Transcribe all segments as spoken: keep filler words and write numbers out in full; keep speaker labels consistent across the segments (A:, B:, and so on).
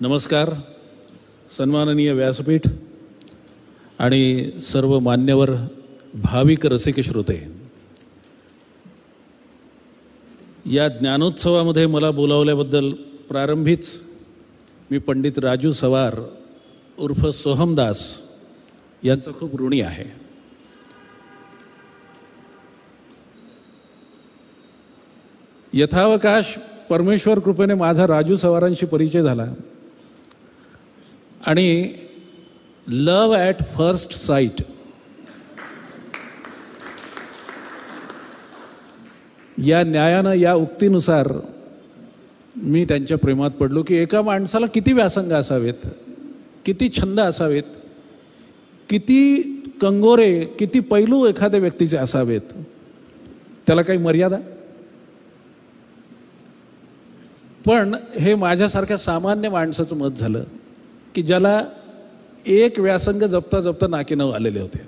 A: नमस्कार. सन्माननीय व्यासपीठ आणि सर्व मान्यवर भाविक रसिक श्रोते, या ज्ञानोत्सवामध्ये मला बोलावल्याबद्दल प्रारंभीच मी पंडित राजू सवार उर्फ सोहमदास यांचा खूप ऋणी आहे. यथावकाश परमेश्वर कृपेने माझा राजू सवारांशी परिचय झाला आणि लव ॲट फर्स्ट साईट या न्यायानं, या उक्तीनुसार मी त्यांच्या प्रेमात पडलो की एका माणसाला किती व्यासंग असावेत, किती छंद असावेत, किती कंगोरे, किती पैलू एखाद्या व्यक्तीचे असावेत, त्याला काही मर्यादा. पण हे माझ्यासारख्या सामान्य माणसाचं मत झालं की ज्याला एक व्यासंग जपता जपता नाकीनऊ आलेले होते.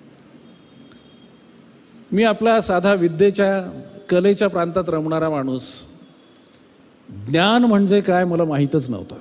A: मी आपला साधा विद्येच्या कलेच्या प्रांतात रमणारा माणूस, ज्ञान म्हणजे काय मला माहीतच नव्हतं.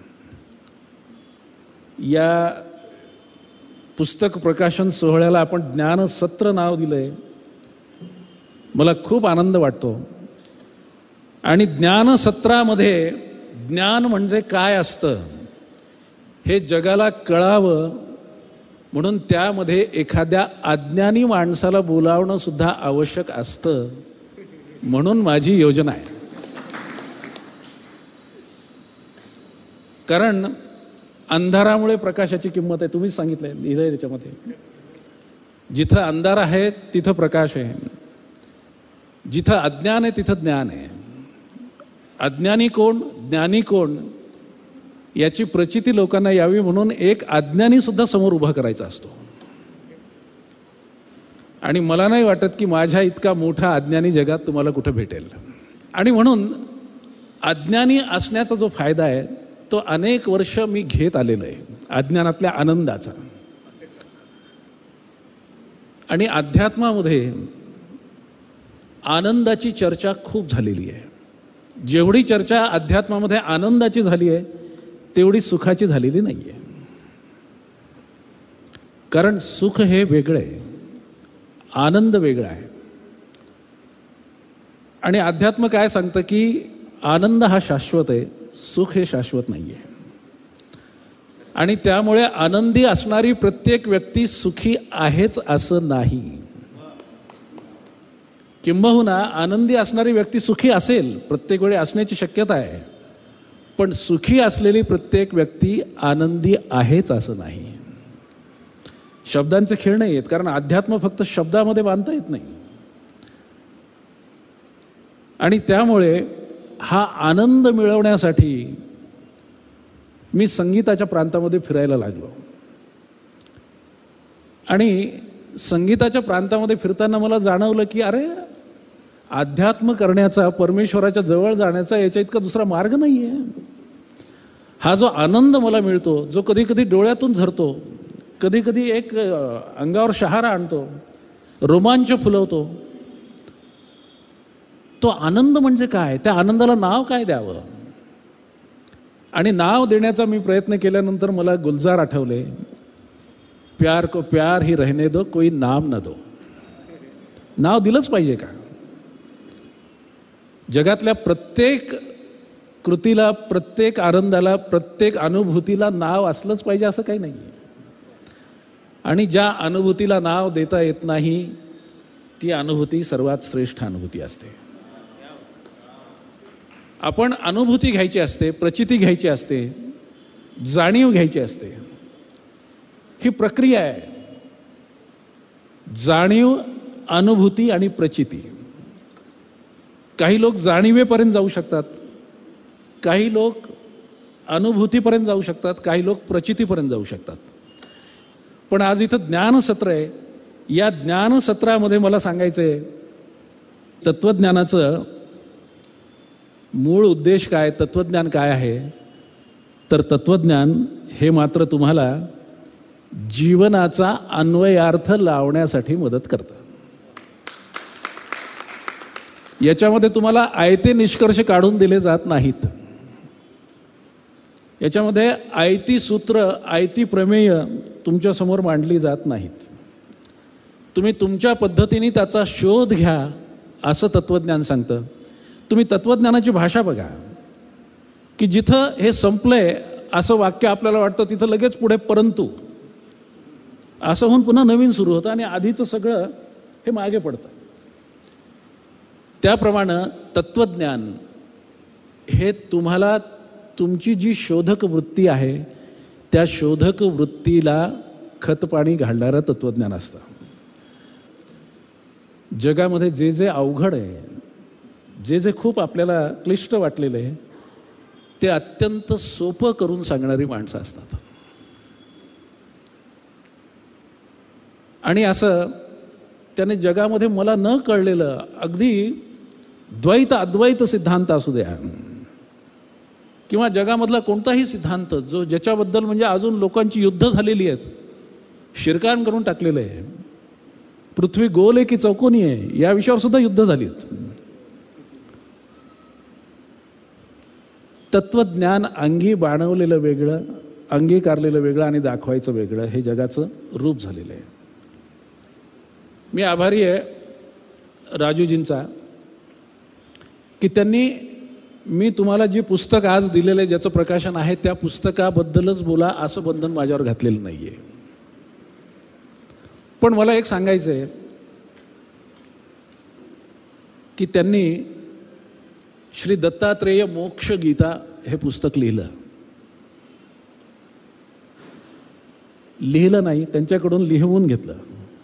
A: या पुस्तक प्रकाशन सोहळ्याला आपण ज्ञानसत्र नाव दिलंय, मला खूप आनंद वाटतो. आणि ज्ञानसत्रामध्ये ज्ञान म्हणजे काय असतं हे जगाला कळावं म्हणून त्यामध्ये एखाद्या अज्ञानी माणसाला बोलावणं सुद्धा आवश्यक असतं, म्हणून माझी योजना आहे. कारण अंधारामुळे प्रकाशाची किंमत आहे, तुम्हीच सांगितलंय, लिहिलंय त्याच्यामध्ये. जिथं अंधार आहे तिथं प्रकाश आहे, जिथं अज्ञान आहे तिथं ज्ञान आहे. अज्ञानी कोण, ज्ञानी कोण याची प्रचिती लोकांना यावी म्हणून एक अज्ञानी सुद्धा समोर उभा करायचा असतो. आणि मला नाही वाटत की माझ्या इतका मोठा अज्ञानी जगात तुम्हाला कुठं भेटेल. आणि म्हणून अज्ञानी असण्याचा जो फायदा आहे तो अनेक वर्ष मी घेत आलेलो आहे, अज्ञानातल्या आनंदाचा. आणि अध्यात्मामध्ये आनंदाची चर्चा खूप झालेली आहे. जेवढी चर्चा अध्यात्मामध्ये आनंदाची झाली आहे तेवढी सुखाची झालेली नाही आहे. कारण सुख हे वेगळं आहे, आनंद वेगळा आहे. आणि अध्यात्म काय सांगतं की आनंद हा शाश्वत आहे, सुख हे शाश्वत नाही आहे. आणि त्यामुळे आनंदी असणारी प्रत्येक व्यक्ती सुखी आहेच असं नाही. किंबहुना आनंदी असणारी व्यक्ती सुखी असेल, प्रत्येक वेळी असण्याची शक्यता आहे, पण सुखी असलेली प्रत्येक व्यक्ती आनंदी आहेच असं नाही. शब्दांचे खेळ नाही आहेत, कारण अध्यात्म फक्त शब्दामध्ये बांधता येत नाही. आणि त्यामुळे हा आनंद मिळवण्यासाठी मी संगीताच्या प्रांतामध्ये फिरायला लागलो. आणि संगीताच्या प्रांतामध्ये फिरताना मला जाणवलं की अरे, अध्यात्म करण्याचा, परमेश्वराच्या जवळ जाण्याचा याच्या इतका दुसरा मार्ग नाही आहे. हा जो आनंद मला मिळतो, जो कधी कधी डोळ्यातून झरतो, कधी कधी एक अंगावर शहारा आणतो, रोमांच फुलवतो, तो आनंद म्हणजे काय, त्या आनंदाला नाव काय द्यावं. आणि नाव देण्याचा मी प्रयत्न केल्यानंतर मला गुलजार आठवले. प्यार को प्यार ही रहने दो, कोई नाम न दो. नाव दिलंच पाहिजे का? जगातल्या प्रत्येक कृतीला, प्रत्येक आनंदाला, प्रत्येक अनुभूतीला नाव असलंच पाहिजे असं काही नाही. आणि ज्या अनुभूतीला नाव देता येत नाही ती अनुभूती सर्वात श्रेष्ठ अनुभूती असते. आपण अनुभूती घ्यायची असते, प्रचिती घ्यायची असते, जाणीव घ्यायची असते. ही प्रक्रिया आहे, जाणीव, अनुभूती आणि प्रचिती. काही लोक जाणीवेपर्यंत जाऊ शकतात, काही लोक अनुभूतीपर्यंत जाऊ शकतात, काही लोक प्रचितीपर्यंत जाऊ शकतात. पण आज इथं ज्ञानसत्र आहे. या ज्ञानसत्रामध्ये मला सांगायचं आहे तत्वज्ञानाचं मूळ उद्देश काय, तत्वज्ञान काय आहे. तर तत्वज्ञान हे मात्र तुम्हाला जीवनाचा अन्वयार्थ लावण्यासाठी मदत करतं. याच्यामध्ये तुम्हाला आयते निष्कर्ष काढून दिले जात नाहीत. याच्यामध्ये आयती सूत्र, आयती प्रमेय तुमच्यासमोर मांडली जात नाहीत. तुम्ही तुमच्या पद्धतीने त्याचा शोध घ्या असं तत्वज्ञान सांगतं. तुम्ही तत्वज्ञानाची भाषा बघा की जिथं हे संपलंय असं वाक्य आपल्याला वाटतं तिथं लगेच पुढे परंतु असं होऊन पुन्हा नवीन सुरू होतं आणि आधीचं सगळं हे मागे पडतं. त्याप्रमाणे तत्वज्ञान हे तुम्हाला तुमची जी शोधक वृत्ती आहे त्या शोधक वृत्तीला खतपाणी घालणारं तत्वज्ञान असतं. जगामध्ये जे जे अवघड आहे, जे जे खूप आपल्याला क्लिष्ट वाटलेलं आहे ते अत्यंत सोपं करून सांगणारी माणसं असतात. आणि असं त्याने जगामध्ये मला न कळलेलं अगदी द्वैत अद्वैत सिद्धांत असू द्या किंवा जगामधला कोणताही सिद्धांत जो ज्याच्याबद्दल म्हणजे अजून लोकांची युद्ध झालेली आहेत, शिरकाण करून टाकलेलं आहे, पृथ्वी गोल आहे की चौकोनी आहे या विषयावर सुद्धा युद्ध झालीत. तत्वज्ञान अंगी बाणवलेलं वेगळं, अंगीकारलेलं वेगळं आणि दाखवायचं वेगळं हे जगाचं रूप झालेलं आहे. मी आभारी आहे राजूजींचा की त्यांनी मी तुम्हाला जी पुस्तक आज दिलेलं आहे ज्याचं प्रकाशन आहे त्या पुस्तकाबद्दलच बोला असं बंधन माझ्यावर घातलेलं नाही आहे. पण मला एक सांगायचं आहे की त्यांनी श्री दत्तात्रेय मोक्ष गीता हे पुस्तक लिहिलं. लिहिलं नाही, त्यांच्याकडून लिहवून घेतलं.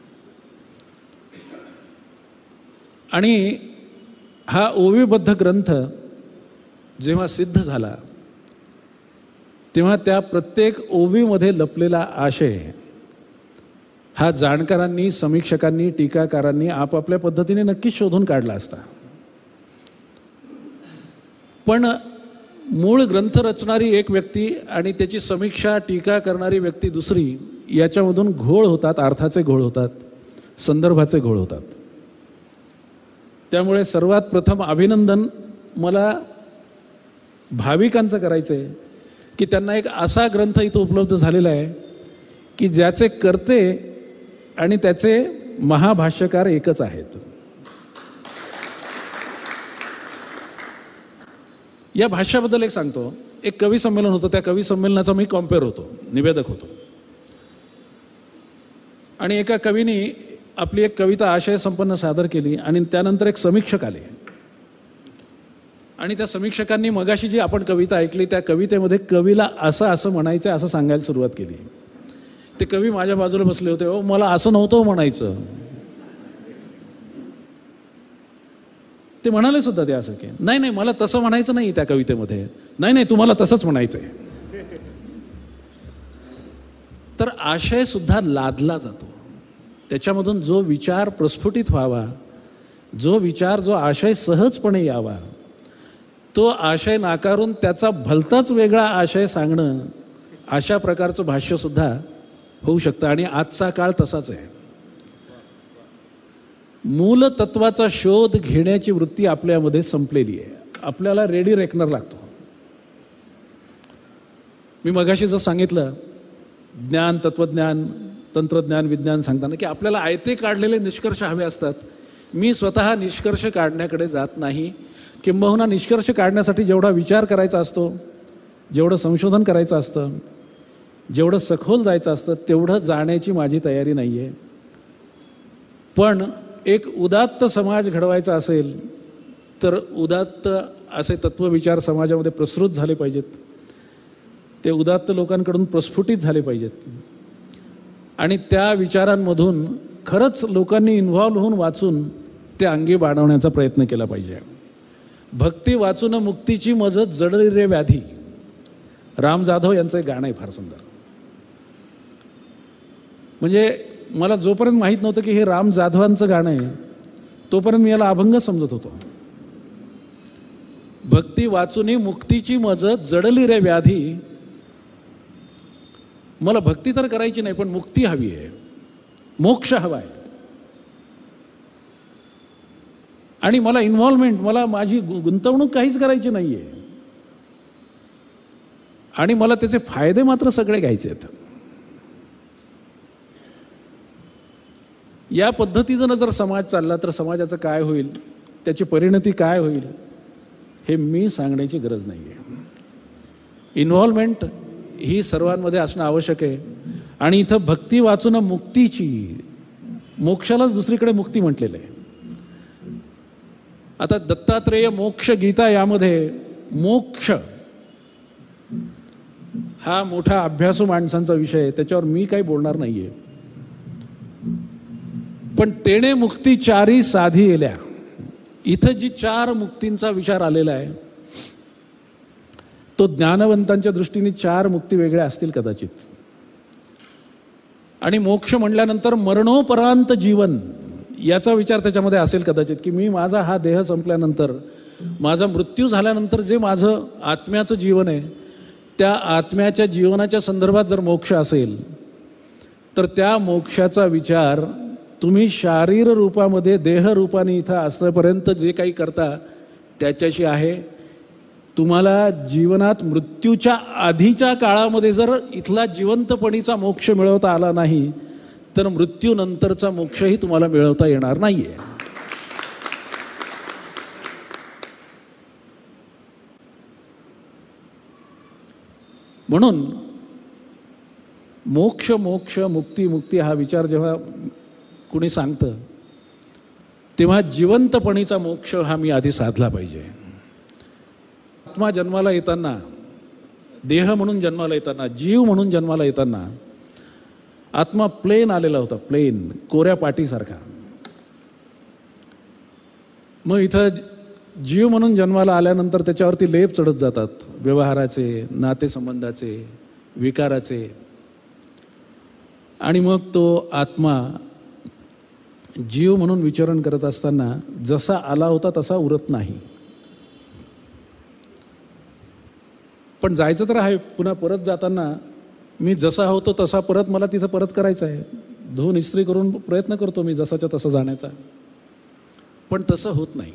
A: आणि हा ओवीबद्ध ग्रंथ जेव्हा सिद्ध झाला तेव्हा त्या प्रत्येक ओवीमध्ये लपलेला आशय हा जाणकारांनी, समीक्षकांनी, टीकाकारांनी आपापल्या पद्धतीने नक्कीच शोधून काढला असता. पण मूळ ग्रंथ रचणारी एक व्यक्ती आणि त्याची समीक्षा, टीका करणारी व्यक्ती दुसरी, याच्यामधून घोळ होतात, अर्थाचे घोळ होतात, संदर्भाचे घोळ होतात. त्यामुळे सर्वात प्रथम अभिनंदन मला भाविकांचं करायचं आहे की त्यांना एक असा ग्रंथ इथं उपलब्ध झालेला आहे की ज्याचे कर्ते आणि त्याचे महाभाष्यकार एकच आहेत. या भाष्याबद्दल एक सांगतो. एक कवी संमेलन होतं, त्या कवी संमेलनाचा मी कॉम्पेअर होतो, निवेदक होतो. आणि एका कवीने आपली एक कविता आशय संपन्न सादर केली आणि त्यानंतर एक समीक्षक आले आणि त्या समीक्षकांनी मगाशी जी आपण कविता ऐकली त्या कवितेमध्ये कवीला असं असं म्हणायचं असं सांगायला सुरुवात केली. ते कवी माझ्या बाजूला बसले होते. ओ मला असं नव्हतं म्हणायचं. ते म्हणाले सुद्धा ते असं की नाही नाही मला तसं म्हणायचं नाही त्या कवितेमध्ये. नाही नाही तुम्हाला तसंच म्हणायचंय. तर आशय सुद्धा लादला जातो. त्याच्यामधून जो विचार प्रस्फुटित व्हावा, जो विचार, जो आशय सहजपणे यावा, तो आशय नाकारून त्याचा भलताच वेगळा आशय सांगणं, अशा प्रकारचं भाष्य सुद्धा होऊ शकतं. आणि आजचा काळ तसाच आहे. मूल तत्वाचा शोध घेण्याची वृत्ती आपल्यामध्ये संपलेली आहे. आपल्याला रेडी रेकनर लागतो. मी मगाशी जर सांगितलं ज्ञान, तत्वज्ञान, तंत्रज्ञान, विज्ञान सांगताना की आपल्याला आयते काढलेले निष्कर्ष हवे असतात. मी स्वतः निष्कर्ष काढण्याकडे जात नाही. किंबहुना निष्कर्ष काढण्यासाठी जेवढा विचार करायचा असतो, जेवढं संशोधन करायचं असतं, जेवढं सखोल जायचं असतं तेवढं जाण्याची माझी तयारी नाही आहे. पण एक उदात्त समाज घडवायचा असेल तर उदात्त असे तत्वविचार समाजामध्ये प्रसृत झाले पाहिजेत. ते उदात्त लोकांकडून प्रस्फुटित झाले पाहिजेत आणि त्या विचारांमधून खरंच लोकांनी इन्व्हॉल्व होऊन वाचून ते अंगी बाणवण्याचा प्रयत्न केला पाहिजे. भक्ती वाचून मुक्तीची मजत जडली रे व्याधी, राम जाधव यांचं एक गाणं आहे फार सुंदर. म्हणजे मला जोपर्यंत माहीत नव्हतं की हे राम जाधवांचं गाणं आहे तोपर्यंत मी याला अभंग समजत होतो. भक्ती वाचून मुक्तीची मजत जडली रे व्याधी. मला भक्ती तर करायची नाही पण मुक्ती हवी आहे, मोक्ष हवा आहे. आणि मला इन्व्हॉल्वमेंट, मला माझी गुंतवणूक काहीच करायची नाहीये. आणि मला त्याचे फायदे मात्र सगळे घ्यायचे आहेत. या पद्धतीनं जर समाज चालला तर समाजाचं काय होईल, त्याची परिणती काय होईल, हे मी सांगण्याची गरज नाही आहे. इन्व्हॉल्वमेंट ही सर्वांमध्ये असणं आवश्यक आहे. आणि इथं भक्ती वाचून मुक्तीची, मोक्षालाच दुसरीकडे मुक्ती म्हटलेलं आहे. आता दत्तात्रेय मोक्ष गीता यामध्ये मोक्ष हा मोठा अभ्यासू माणसांचा विषय आहे, त्याच्यावर मी काही बोलणार नाहीये. पण तेणे मुक्ती चारी साधी येल्या, इथं जी चार मुक्तींचा विचार आलेला आहे तो ज्ञानवंतांच्या दृष्टीने चार मुक्ती वेगळ्या असतील कदाचित. आणि मोक्ष म्हटल्यानंतर मरणोपरांत जीवन याचा विचार त्याच्यामध्ये असेल कदाचित, की मी माझा हा देह संपल्यानंतर, माझा मृत्यू झाल्यानंतर जे माझं आत्म्याचं जीवन आहे, त्या आत्म्याच्या जीवनाच्या संदर्भात जर मोक्ष असेल तर त्या मोक्षाचा विचार तुम्ही शारीर रूपामध्ये देह रूपाने इथं असण्यापर्यंत जे काही करता त्याच्याशी आहे. तुम्हाला जीवनात मृत्यूच्या आधीच्या काळामध्ये जर इथला जिवंतपणीचा मोक्ष मिळवता आला नाही तर मृत्यूनंतरचा मोक्षही तुम्हाला मिळवता येणार नाहीये. म्हणून मोक्ष मोक्ष मुक्ती मुक्ती हा विचार जेव्हा कुणी सांगतं तेव्हा जिवंतपणीचा मोक्ष हा मी आधी साधला पाहिजे. आत्मा जन्माला येताना, देह म्हणून जन्माला येताना, जीव म्हणून जन्माला येताना आत्मा प्लेन आलेला होता, प्लेन, कोऱ्या पाटीसारखा. मग इथं जीव म्हणून जन्माला आल्यानंतर त्याच्यावरती लेप चढत जातात, व्यवहाराचे, नातेसंबंधाचे, विकाराचे. आणि मग तो आत्मा जीव म्हणून विचरण करत असताना जसा आला होता तसा उरत नाही. पण जायचं तर आहे, पुन्हा परत जाताना मी जसा होतो तसा परत मला तिथं परत करायचं आहे. धुवून इस्त्री करून प्रयत्न करतो मी जसाच्या तसं जाण्याचा, पण तसं होत नाही.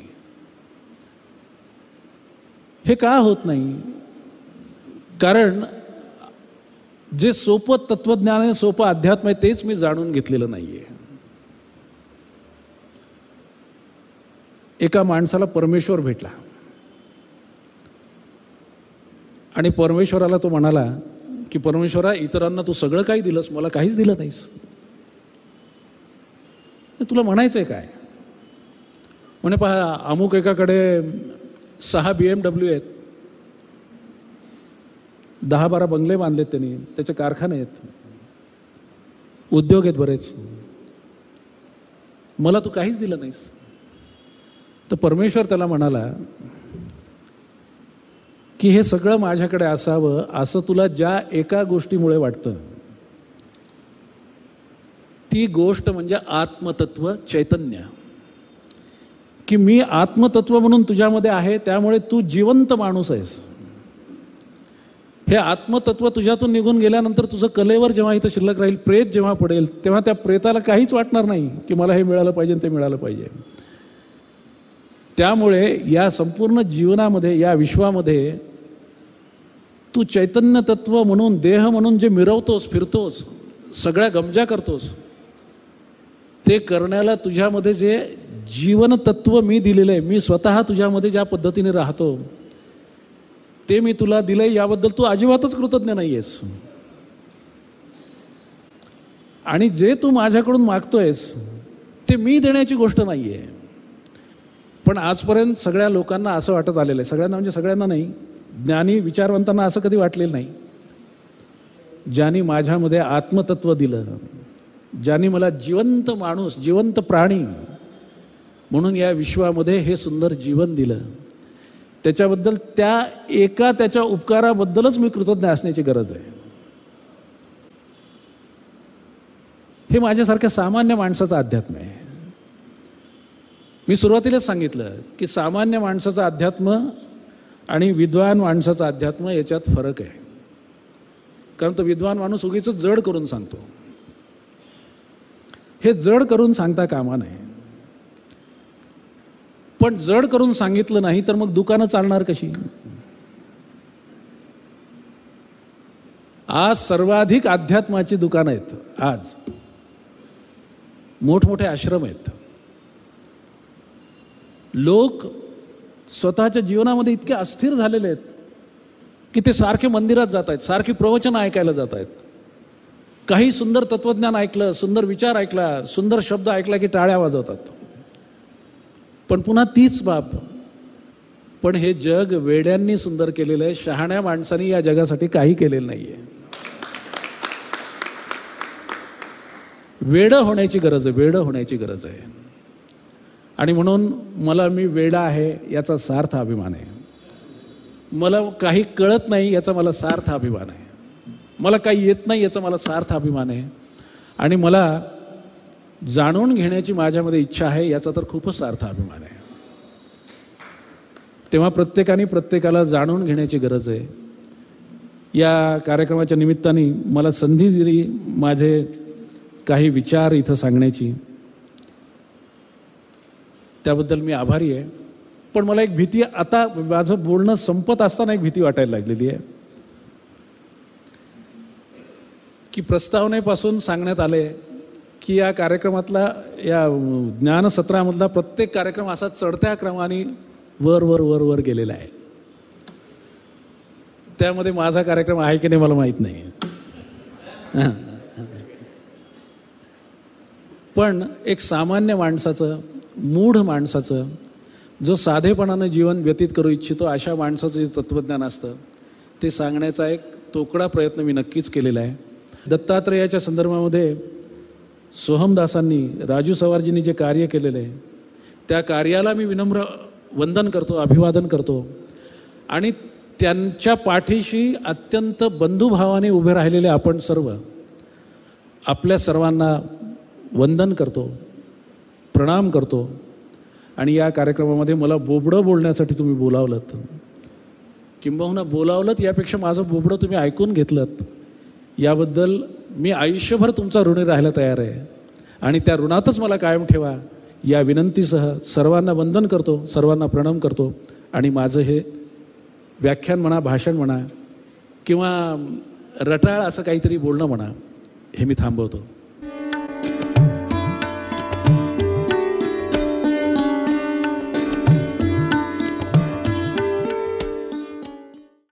A: हे का होत नाही? कारण जे सोपं तत्वज्ञान आहे, सोपं अध्यात्म आहे, तेच मी जाणून घेतलेलं नाहीये. एका माणसाला परमेश्वर भेटला आणि परमेश्वराला तो म्हणाला की परमेश्वरा, इतरांना तू सगळं काही दिलंस, मला काहीच दिलं नाहीस. तुला म्हणायचंय काय? म्हणे पहा, अमुक एकाकडे सहा बी एम डब्ल्यू आहेत, दहा बारा बंगले बांधलेत त्यांनी, त्याचे कारखाने आहेत, उद्योग आहेत बरेच, मला तू काहीच दिलं नाहीस. तर परमेश्वर त्याला म्हणाला की हे सगळं माझ्याकडे असावं असं तुला ज्या एका गोष्टीमुळे वाटतं, ती गोष्ट म्हणजे आत्मतत्व, चैतन्य. की मी आत्मतत्व म्हणून तुझ्यामध्ये आहे, त्यामुळे तू जिवंत माणूस आहेस. हे आत्मतत्व तुझ्यातून निघून गेल्यानंतर तुझं कलेवर जेव्हा इथं शिल्लक राहील, प्रेत जेव्हा पडेल, तेव्हा त्या प्रेताला काहीच वाटणार नाही की मला हे मिळालं पाहिजे ते मिळालं पाहिजे. त्यामुळे या संपूर्ण जीवनामध्ये, या विश्वामध्ये तू चैतन्य तत्व म्हणून, देह म्हणून जे मिरवतोस, फिरतोस, सगळ्या गमजा करतोस, ते करण्याला तुझ्यामध्ये जे जीवन तत्व मी दिलेलं आहे, मी स्वतः तुझ्यामध्ये ज्या पद्धतीने राहतो ते मी तुला दिलंय, याबद्दल तू अजिबातच कृतज्ञ नाहीयेस. आणि जे तू माझ्याकडून मागतोयस ते मी देण्याची गोष्ट नाहीये. पण आजपर्यंत सगळ्या लोकांना असं वाटत आलेलं आहे, सगळ्यांना म्हणजे सगळ्यांना नाही, ज्ञानी विचारवंतांना असं कधी वाटलेलं नाही, ज्यांनी माझ्यामध्ये आत्मतत्व दिलं, ज्यांनी मला जिवंत माणूस, जिवंत प्राणी म्हणून या विश्वामध्ये हे सुंदर जीवन दिलं, त्याच्याबद्दल, त्या एका त्याच्या उपकाराबद्दलच मी कृतज्ञ असण्याची गरज आहे. हे माझ्यासारख्या सामान्य माणसाचं अध्यात्म आहे. मी सुरुवातीलाच सांगितलं की सामान्य माणसाचं अध्यात्म आणि विद्वान माणसाचं अध्यात्म याच्यात फरक आहे. कारण तो विद्वान माणूस उगीच जड करून सांगतो, हे जड करून सांगता कामा नये. पण जड करून सांगितलं नाही तर मग दुकानं चालणार कशी? आज सर्वाधिक अध्यात्माची दुकानं आहेत. आज मोठमोठे आश्रम आहेत. लोक स्वतःच्या जीवनामध्ये इतके अस्थिर झालेले आहेत की ते सारखे मंदिरात जात आहेत, सारखी प्रवचन ऐकायला जात आहेत. काही सुंदर तत्वज्ञान ऐकलं, सुंदर विचार ऐकला, सुंदर शब्द ऐकला की टाळ्या वाजवतात. पण पुन्हा तीच बाब. पण हे जग वेड्यांनी सुंदर केलेलं आहे. शहाण्या माणसांनी या जगासाठी काही केलेलं नाहीये. वेडं होण्याची गरज आहे, वेडं होण्याची गरज आहे. आणि म्हणून मला मी वेडा आहे याचा सार्थ अभिमान आहे. मला काही कळत नाही याचा मला सार्थ अभिमान आहे. मला काही येत नाही याचा मला सार्थ अभिमान आहे. आणि मला जाणून घेण्याची माझ्यामध्ये इच्छा आहे याचा तर खूपच सार्थ अभिमान आहे. तेव्हा प्रत्येकाने प्रत्येकाला जाणून घेण्याची गरज आहे. या कार्यक्रमाच्या निमित्ताने मला संधी दिली माझे काही विचार इथं सांगण्याची, त्याबद्दल मी आभारी आहे. पण मला एक भीती, आता माझं बोलणं संपत असताना एक भीती वाटायला लागलेली आहे की प्रस्तावनेपासून सांगण्यात आले की या कार्यक्रमातला, या ज्ञानसत्रामधला प्रत्येक कार्यक्रम असा चढत्या क्रमाने वर वर वर वर गेलेला आहे. त्यामध्ये माझा कार्यक्रम आहे की नाही मला माहीत नाही. पण एक सामान्य माणसाचं, मूढ माणसाचं, जो साधेपणानं जीवन व्यतीत करू इच्छितो अशा माणसाचं जे तत्त्वज्ञान असतं ते सांगण्याचा एक तोकडा प्रयत्न मी नक्कीच केलेला आहे. दत्तात्रेयाच्या संदर्भामध्ये सोहमदासांनी, राजू सवारजींनी जे कार्य केलेलं आहे त्या कार्याला मी विनम्र वंदन करतो, अभिवादन करतो. आणि त्यांच्या पाठीशी अत्यंत बंधुभावाने उभे राहिलेले आपण सर्व, आपल्या सर्वांना वंदन करतो, प्रणाम करतो. आणि या कार्यक्रमामध्ये मला बोबडं बोलण्यासाठी तुम्ही बोलावलं, किंबहुना बोलावलं यापेक्षा माझं बोबडं तुम्ही ऐकून घेतलं, याबद्दल मी आयुष्यभर तुमचा ऋणी राहायला तयार आहे. आणि त्या ऋणातच मला कायम ठेवा या विनंतीसह सर्वांना वंदन करतो, सर्वांना प्रणाम करतो. आणि माझं हे व्याख्यान म्हणा, भाषण म्हणा किंवा रटाळ असं काहीतरी बोलणं म्हणा, हे मी थांबवतो.